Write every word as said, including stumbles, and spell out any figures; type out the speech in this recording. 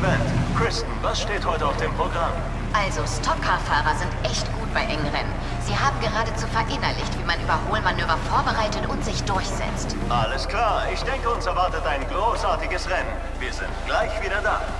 Event. Kristen, was steht heute auf dem Programm? Also, Stockcar-Fahrer sind echt gut bei engen Rennen. Sie haben geradezu verinnerlicht, wie man Überholmanöver vorbereitet und sich durchsetzt. Alles klar. Ich denke, uns erwartet ein großartiges Rennen. Wir sind gleich wieder da.